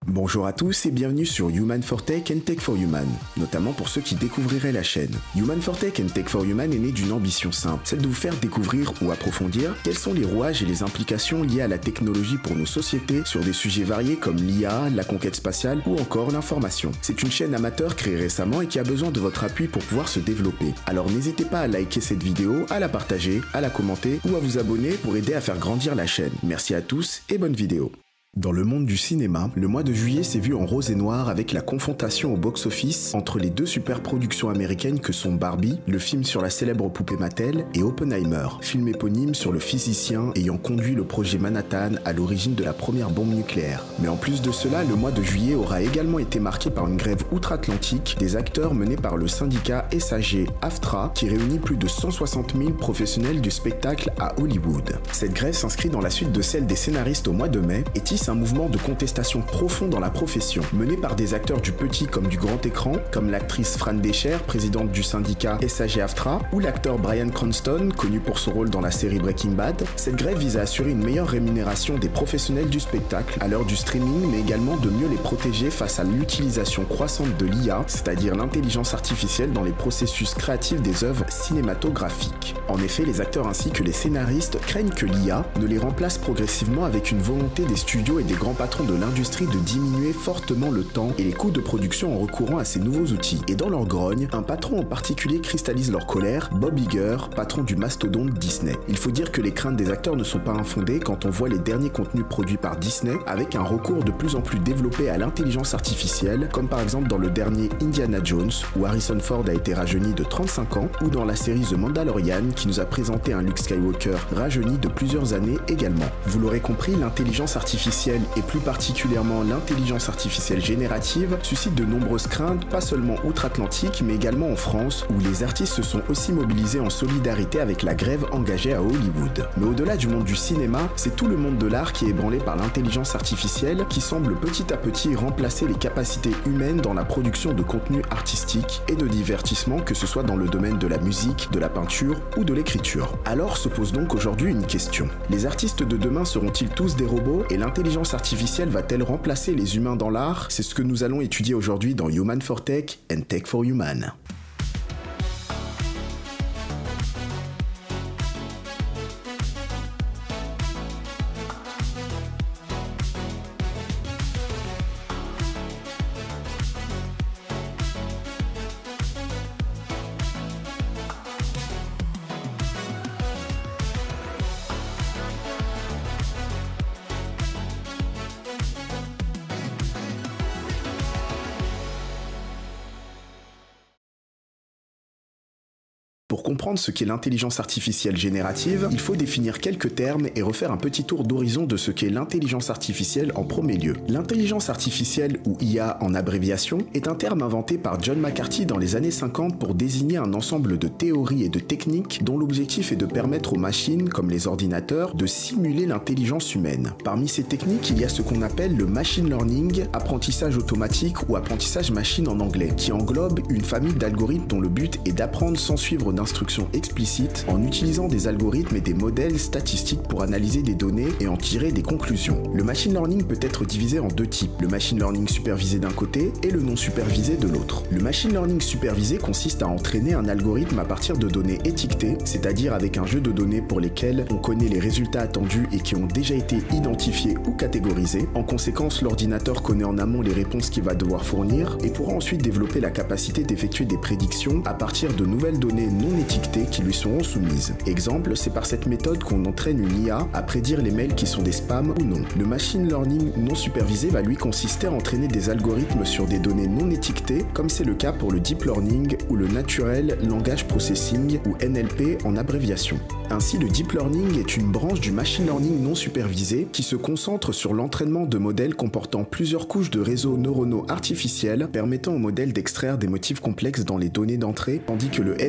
Bonjour à tous et bienvenue sur Human for Tech and Tech for Human, notamment pour ceux qui découvriraient la chaîne. Human for Tech and Tech for Human est né d'une ambition simple, celle de vous faire découvrir ou approfondir quels sont les rouages et les implications liées à la technologie pour nos sociétés sur des sujets variés comme l'IA, la conquête spatiale ou encore l'information. C'est une chaîne amateur créée récemment et qui a besoin de votre appui pour pouvoir se développer. Alors n'hésitez pas à liker cette vidéo, à la partager, à la commenter ou à vous abonner pour aider à faire grandir la chaîne. Merci à tous et bonne vidéo. Dans le monde du cinéma, le mois de juillet s'est vu en rose et noir avec la confrontation au box-office entre les deux super productions américaines que sont Barbie, le film sur la célèbre poupée Mattel, et Oppenheimer, film éponyme sur le physicien ayant conduit le projet Manhattan à l'origine de la première bombe nucléaire. Mais en plus de cela, le mois de juillet aura également été marqué par une grève outre-Atlantique des acteurs menée par le syndicat SAG-AFTRA qui réunit plus de 160 000 professionnels du spectacle à Hollywood. Cette grève s'inscrit dans la suite de celle des scénaristes au mois de mai et tisse un mouvement de contestation profond dans la profession, mené par des acteurs du petit comme du grand écran, comme l'actrice Fran Drescher, présidente du syndicat SAG-AFTRA, ou l'acteur Bryan Cranston, connu pour son rôle dans la série Breaking Bad. Cette grève vise à assurer une meilleure rémunération des professionnels du spectacle à l'heure du streaming, mais également de mieux les protéger face à l'utilisation croissante de l'IA, c'est-à-dire l'intelligence artificielle dans les processus créatifs des œuvres cinématographiques. En effet, les acteurs ainsi que les scénaristes craignent que l'IA ne les remplace progressivement avec une volonté des studios et des grands patrons de l'industrie de diminuer fortement le temps et les coûts de production en recourant à ces nouveaux outils. Et dans leur grogne, un patron en particulier cristallise leur colère, Bob Iger, patron du mastodonte Disney. Il faut dire que les craintes des acteurs ne sont pas infondées quand on voit les derniers contenus produits par Disney avec un recours de plus en plus développé à l'intelligence artificielle, comme par exemple dans le dernier Indiana Jones où Harrison Ford a été rajeuni de 35 ans, ou dans la série The Mandalorian qui nous a présenté un Luke Skywalker rajeuni de plusieurs années également. Vous l'aurez compris, l'intelligence artificielle et plus particulièrement l'intelligence artificielle générative suscite de nombreuses craintes, pas seulement outre-Atlantique mais également en France où les artistes se sont aussi mobilisés en solidarité avec la grève engagée à Hollywood. Mais au-delà du monde du cinéma, c'est tout le monde de l'art qui est ébranlé par l'intelligence artificielle qui semble petit à petit remplacer les capacités humaines dans la production de contenu artistique et de divertissement, que ce soit dans le domaine de la musique, de la peinture ou de l'écriture. Alors se pose donc aujourd'hui une question. Les artistes de demain seront-ils tous des robots et l'intelligence artificielle va-t-elle remplacer les humains dans l'art? C'est ce que nous allons étudier aujourd'hui dans Human for Tech and Tech for Human. Pour comprendre ce qu'est l'intelligence artificielle générative, il faut définir quelques termes et refaire un petit tour d'horizon de ce qu'est l'intelligence artificielle en premier lieu. L'intelligence artificielle, ou IA en abréviation, est un terme inventé par John McCarthy dans les années 50 pour désigner un ensemble de théories et de techniques dont l'objectif est de permettre aux machines, comme les ordinateurs, de simuler l'intelligence humaine. Parmi ces techniques, il y a ce qu'on appelle le machine learning, apprentissage automatique ou apprentissage machine en anglais, qui englobe une famille d'algorithmes dont le but est d'apprendre sans suivre d'instructions explicites en utilisant des algorithmes et des modèles statistiques pour analyser des données et en tirer des conclusions. Le machine learning peut être divisé en deux types, le machine learning supervisé d'un côté et le non supervisé de l'autre. Le machine learning supervisé consiste à entraîner un algorithme à partir de données étiquetées, c'est-à-dire avec un jeu de données pour lesquelles on connaît les résultats attendus et qui ont déjà été identifiés ou catégorisés. En conséquence, l'ordinateur connaît en amont les réponses qu'il va devoir fournir et pourra ensuite développer la capacité d'effectuer des prédictions à partir de nouvelles données non étiquetées qui lui seront soumises. Exemple, c'est par cette méthode qu'on entraîne une IA à prédire les mails qui sont des spams ou non. Le machine learning non supervisé va lui consister à entraîner des algorithmes sur des données non étiquetées, comme c'est le cas pour le deep learning ou le natural language processing ou NLP en abréviation. Ainsi, le deep learning est une branche du machine learning non supervisé qui se concentre sur l'entraînement de modèles comportant plusieurs couches de réseaux neuronaux artificiels permettant aux modèles d'extraire des motifs complexes dans les données d'entrée, tandis que le NLP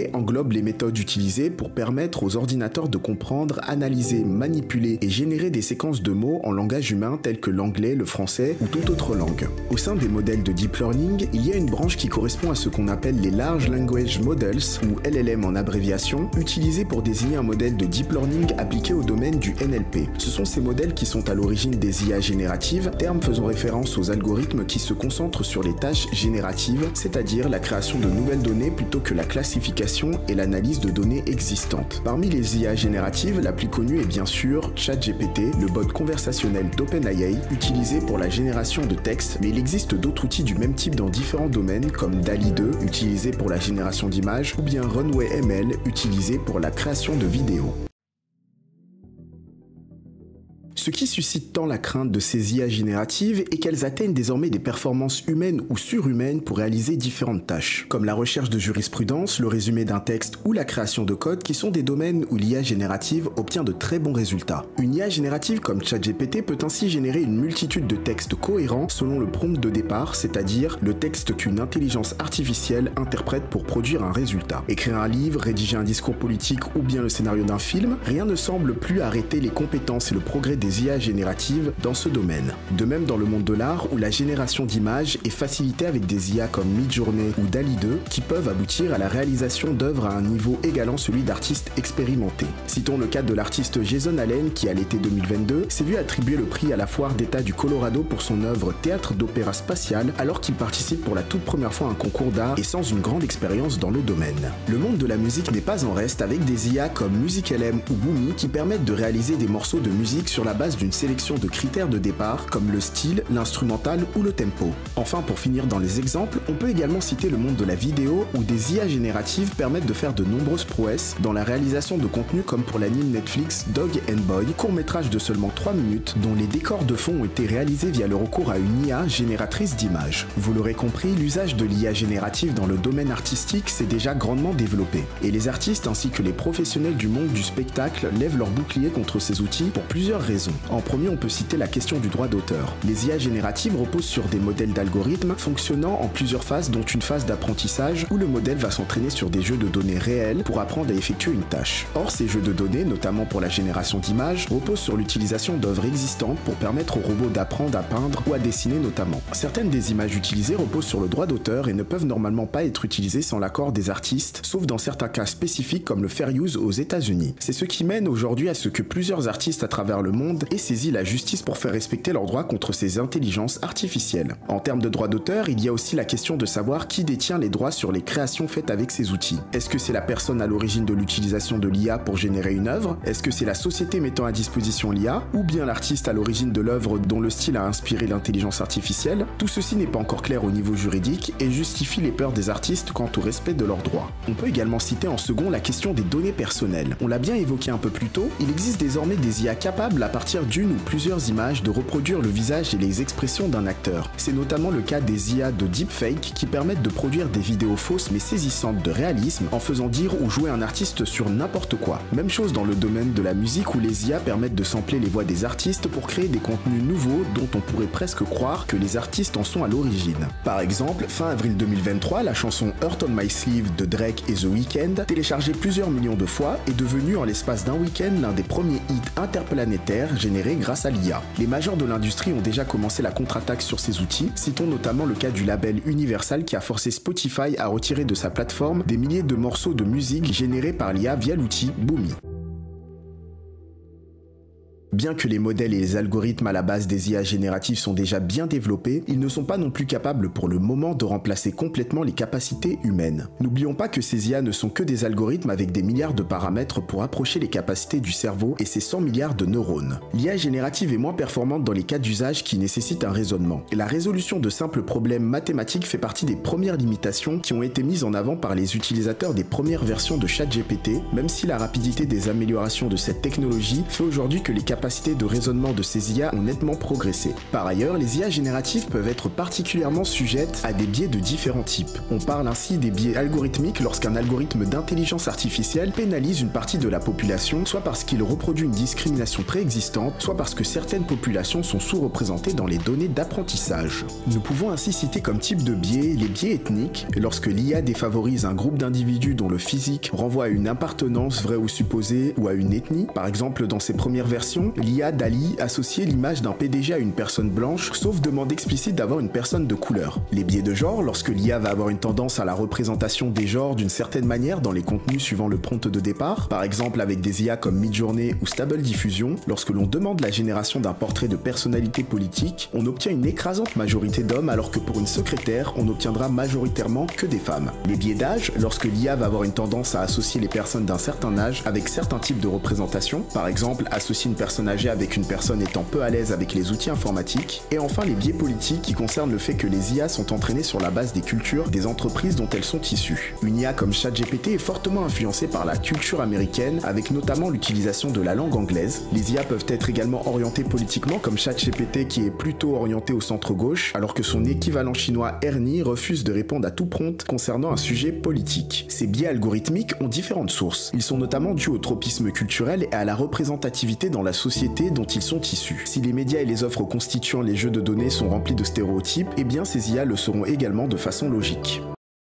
englobe les méthodes utilisées pour permettre aux ordinateurs de comprendre, analyser, manipuler et générer des séquences de mots en langage humain tels que l'anglais, le français ou toute autre langue. Au sein des modèles de Deep Learning, il y a une branche qui correspond à ce qu'on appelle les Large Language Models, ou LLM en abréviation, utilisés pour désigner un modèle de Deep Learning appliqué au domaine du NLP. Ce sont ces modèles qui sont à l'origine des IA génératives, terme faisant référence aux algorithmes qui se concentrent sur les tâches génératives, c'est-à-dire la création de nouvelles données plutôt que la classification et l'analyse de données existantes. Parmi les IA génératives, la plus connue est bien sûr ChatGPT, le bot conversationnel d'OpenAI, utilisé pour la génération de texte, mais il existe d'autres outils du même type dans différents domaines comme DALL-E 2, utilisé pour la génération d'images, ou bien Runway ML, utilisé pour la création de vidéos. Ce qui suscite tant la crainte de ces IA génératives est qu'elles atteignent désormais des performances humaines ou surhumaines pour réaliser différentes tâches, comme la recherche de jurisprudence, le résumé d'un texte ou la création de code qui sont des domaines où l'IA générative obtient de très bons résultats. Une IA générative comme ChatGPT peut ainsi générer une multitude de textes cohérents selon le prompt de départ, c'est-à-dire le texte qu'une intelligence artificielle interprète pour produire un résultat. Écrire un livre, rédiger un discours politique ou bien le scénario d'un film, rien ne semble plus arrêter les compétences et le progrès des IA génératives dans ce domaine. De même dans le monde de l'art où la génération d'images est facilitée avec des IA comme Midjourney ou DALL-E 2 qui peuvent aboutir à la réalisation d'œuvres à un niveau égalant celui d'artistes expérimentés. Citons le cas de l'artiste Jason Allen qui à l'été 2022 s'est vu attribuer le prix à la foire d'État du Colorado pour son œuvre Théâtre d'opéra spatial alors qu'il participe pour la toute première fois à un concours d'art et sans une grande expérience dans le domaine. Le monde de la musique n'est pas en reste avec des IA comme MusicLM ou Boomy qui permettent de réaliser des morceaux de musique sur la base d'une sélection de critères de départ comme le style, l'instrumental ou le tempo. Enfin, pour finir dans les exemples, on peut également citer le monde de la vidéo où des IA génératives permettent de faire de nombreuses prouesses dans la réalisation de contenu comme pour l'anime Netflix Dog and Boy, court-métrage de seulement 3 minutes dont les décors de fond ont été réalisés via le recours à une IA génératrice d'images. Vous l'aurez compris, l'usage de l'IA générative dans le domaine artistique s'est déjà grandement développé et les artistes ainsi que les professionnels du monde du spectacle lèvent leur bouclier contre ces outils pour plusieurs raisons. En premier, on peut citer la question du droit d'auteur. Les IA génératives reposent sur des modèles d'algorithmes fonctionnant en plusieurs phases dont une phase d'apprentissage où le modèle va s'entraîner sur des jeux de données réels pour apprendre à effectuer une tâche. Or, ces jeux de données, notamment pour la génération d'images, reposent sur l'utilisation d'œuvres existantes pour permettre aux robots d'apprendre à peindre ou à dessiner notamment. Certaines des images utilisées reposent sur le droit d'auteur et ne peuvent normalement pas être utilisées sans l'accord des artistes, sauf dans certains cas spécifiques comme le fair use aux États-Unis. C'est ce qui mène aujourd'hui à ce que plusieurs artistes à travers le monde aient saisi la justice pour faire respecter leurs droits contre ces intelligences artificielles. En termes de droit d'auteur, il y a aussi la question de savoir qui détient les droits sur les créations faites avec ces outils. Est-ce que c'est la personne à l'origine de l'utilisation de l'IA pour générer une œuvre? Est-ce que c'est la société mettant à disposition l'IA? Ou bien l'artiste à l'origine de l'œuvre dont le style a inspiré l'intelligence artificielle? Tout ceci n'est pas encore clair au niveau juridique et justifie les peurs des artistes quant au respect de leurs droits. On peut également citer en second la question des données personnelles. On l'a bien évoqué un peu plus tôt, il existe désormais des IA capables à partir d'une ou plusieurs images de reproduire le visage et les expressions d'un acteur. C'est notamment le cas des IA de deepfake qui permettent de produire des vidéos fausses mais saisissantes de réalisme en faisant dire ou jouer un artiste sur n'importe quoi. Même chose dans le domaine de la musique où les IA permettent de sampler les voix des artistes pour créer des contenus nouveaux dont on pourrait presque croire que les artistes en sont à l'origine. Par exemple, fin avril 2023, la chanson Heart on My Sleeve de Drake et The Weeknd, téléchargée plusieurs millions de fois, est devenue en l'espace d'un week-end l'un des premiers hits interplanétaires générés grâce à l'IA. Les majors de l'industrie ont déjà commencé la contre-attaque sur ces outils, citons notamment le cas du label Universal qui a forcé Spotify à retirer de sa plateforme des milliers de morceaux de musique générés par l'IA via l'outil Boomy. Bien que les modèles et les algorithmes à la base des IA génératives sont déjà bien développés, ils ne sont pas non plus capables pour le moment de remplacer complètement les capacités humaines. N'oublions pas que ces IA ne sont que des algorithmes avec des milliards de paramètres pour approcher les capacités du cerveau et ses 100 milliards de neurones. L'IA générative est moins performante dans les cas d'usage qui nécessitent un raisonnement. Et la résolution de simples problèmes mathématiques fait partie des premières limitations qui ont été mises en avant par les utilisateurs des premières versions de ChatGPT, même si la rapidité des améliorations de cette technologie fait aujourd'hui que les capacités capacités de raisonnement de ces IA ont nettement progressé. Par ailleurs, les IA génératives peuvent être particulièrement sujettes à des biais de différents types. On parle ainsi des biais algorithmiques lorsqu'un algorithme d'intelligence artificielle pénalise une partie de la population, soit parce qu'il reproduit une discrimination préexistante, soit parce que certaines populations sont sous-représentées dans les données d'apprentissage. Nous pouvons ainsi citer comme type de biais les biais ethniques, lorsque l'IA défavorise un groupe d'individus dont le physique renvoie à une appartenance vraie ou supposée ou à une ethnie. Par exemple, dans ses premières versions, l'IA DALL-E associait l'image d'un PDG à une personne blanche, sauf demande explicite d'avoir une personne de couleur. Les biais de genre, lorsque l'IA va avoir une tendance à la représentation des genres d'une certaine manière dans les contenus suivant le prompt de départ, par exemple avec des IA comme Midjourney ou Stable Diffusion, lorsque l'on demande la génération d'un portrait de personnalité politique, on obtient une écrasante majorité d'hommes alors que pour une secrétaire, on obtiendra majoritairement que des femmes. Les biais d'âge, lorsque l'IA va avoir une tendance à associer les personnes d'un certain âge avec certains types de représentations, par exemple associer une personne âgée avec une personne étant peu à l'aise avec les outils informatiques, et enfin les biais politiques qui concernent le fait que les IA sont entraînées sur la base des cultures des entreprises dont elles sont issues. Une IA comme ChatGPT est fortement influencée par la culture américaine, avec notamment l'utilisation de la langue anglaise. Les IA peuvent être également orientées politiquement, comme ChatGPT qui est plutôt orienté au centre-gauche, alors que son équivalent chinois Ernie refuse de répondre à tout prompt concernant un sujet politique. Ces biais algorithmiques ont différentes sources. Ils sont notamment dus au tropisme culturel et à la représentativité dans la société dont ils sont issus. Si les médias et les offres constituant les jeux de données sont remplis de stéréotypes, eh bien ces IA le seront également de façon logique.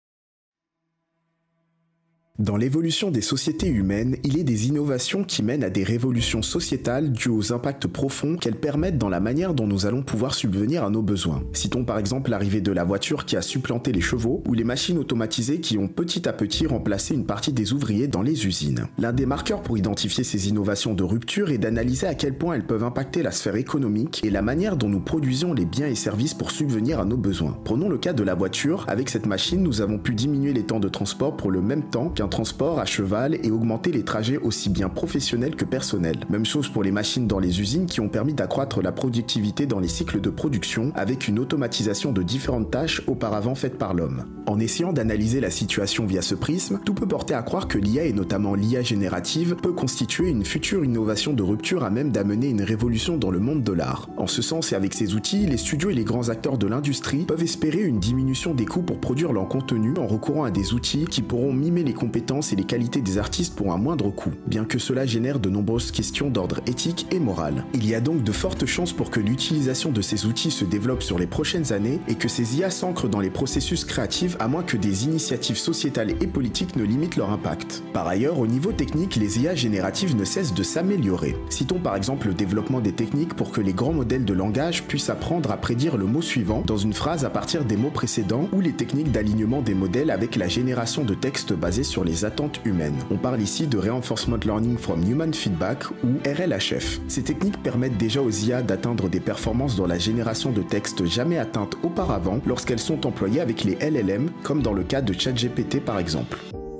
Dans l'évolution des sociétés humaines, il est des innovations qui mènent à des révolutions sociétales dues aux impacts profonds qu'elles permettent dans la manière dont nous allons pouvoir subvenir à nos besoins. Citons par exemple l'arrivée de la voiture qui a supplanté les chevaux, ou les machines automatisées qui ont petit à petit remplacé une partie des ouvriers dans les usines. L'un des marqueurs pour identifier ces innovations de rupture est d'analyser à quel point elles peuvent impacter la sphère économique et la manière dont nous produisions les biens et services pour subvenir à nos besoins. Prenons le cas de la voiture. Avec cette machine, nous avons pu diminuer les temps de transport pour le même temps qu'un transport à cheval et augmenter les trajets aussi bien professionnels que personnels. Même chose pour les machines dans les usines qui ont permis d'accroître la productivité dans les cycles de production avec une automatisation de différentes tâches auparavant faites par l'homme. En essayant d'analyser la situation via ce prisme, tout peut porter à croire que l'IA et notamment l'IA générative peut constituer une future innovation de rupture à même d'amener une révolution dans le monde de l'art. En ce sens et avec ces outils, les studios et les grands acteurs de l'industrie peuvent espérer une diminution des coûts pour produire leur contenu en recourant à des outils qui pourront mimer les compétences et les qualités des artistes pour un moindre coût, bien que cela génère de nombreuses questions d'ordre éthique et moral. Il y a donc de fortes chances pour que l'utilisation de ces outils se développe sur les prochaines années et que ces IA s'ancrent dans les processus créatifs à moins que des initiatives sociétales et politiques ne limitent leur impact. Par ailleurs, au niveau technique, les IA génératives ne cessent de s'améliorer. Citons par exemple le développement des techniques pour que les grands modèles de langage puissent apprendre à prédire le mot suivant dans une phrase à partir des mots précédents ou les techniques d'alignement des modèles avec la génération de textes basés sur les attentes humaines. On parle ici de Reinforcement Learning from Human Feedback ou RLHF. Ces techniques permettent déjà aux IA d'atteindre des performances dans la génération de textes jamais atteintes auparavant lorsqu'elles sont employées avec les LLM, comme dans le cas de ChatGPT par exemple.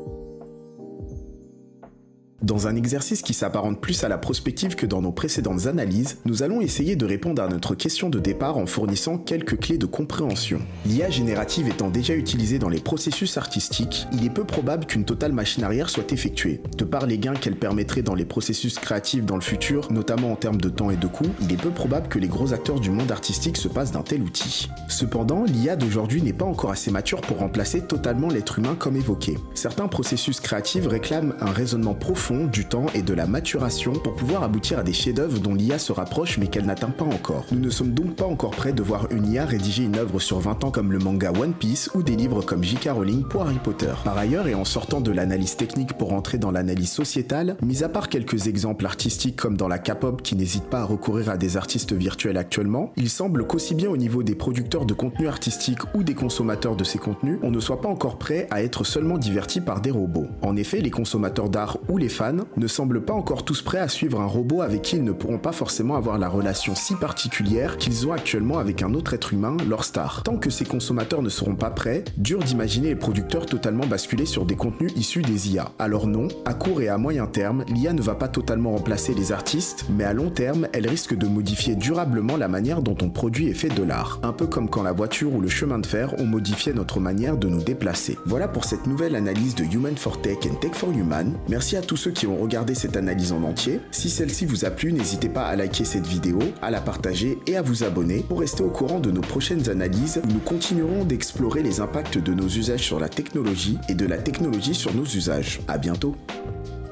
Dans un exercice qui s'apparente plus à la prospective que dans nos précédentes analyses, nous allons essayer de répondre à notre question de départ en fournissant quelques clés de compréhension. L'IA générative étant déjà utilisée dans les processus artistiques, il est peu probable qu'une totale machine arrière soit effectuée. De par les gains qu'elle permettrait dans les processus créatifs dans le futur, notamment en termes de temps et de coût, il est peu probable que les gros acteurs du monde artistique se passent d'un tel outil. Cependant, l'IA d'aujourd'hui n'est pas encore assez mature pour remplacer totalement l'être humain comme évoqué. Certains processus créatifs réclament un raisonnement profond, du temps et de la maturation pour pouvoir aboutir à des chefs-d'œuvre dont l'IA se rapproche mais qu'elle n'atteint pas encore. Nous ne sommes donc pas encore prêts de voir une IA rédiger une œuvre sur 20 ans comme le manga One Piece ou des livres comme J.K. Rowling pour Harry Potter. Par ailleurs, et en sortant de l'analyse technique pour entrer dans l'analyse sociétale, mis à part quelques exemples artistiques comme dans la K-pop qui n'hésite pas à recourir à des artistes virtuels actuellement, il semble qu'aussi bien au niveau des producteurs de contenu artistique ou des consommateurs de ces contenus, on ne soit pas encore prêt à être seulement divertis par des robots. En effet, les consommateurs d'art ou les fans ne semblent pas encore tous prêts à suivre un robot avec qui ils ne pourront pas forcément avoir la relation si particulière qu'ils ont actuellement avec un autre être humain, leur star. Tant que ces consommateurs ne seront pas prêts, dur d'imaginer les producteurs totalement basculer sur des contenus issus des IA. Alors non, à court et à moyen terme, l'IA ne va pas totalement remplacer les artistes, mais à long terme, elle risque de modifier durablement la manière dont on produit et fait de l'art. Un peu comme quand la voiture ou le chemin de fer ont modifié notre manière de nous déplacer. Voilà pour cette nouvelle analyse de Human for Tech and Tech for Human. Merci à tous ceux ceux qui ont regardé cette analyse en entier. Si celle-ci vous a plu, n'hésitez pas à liker cette vidéo, à la partager et à vous abonner pour rester au courant de nos prochaines analyses où nous continuerons d'explorer les impacts de nos usages sur la technologie et de la technologie sur nos usages. À bientôt.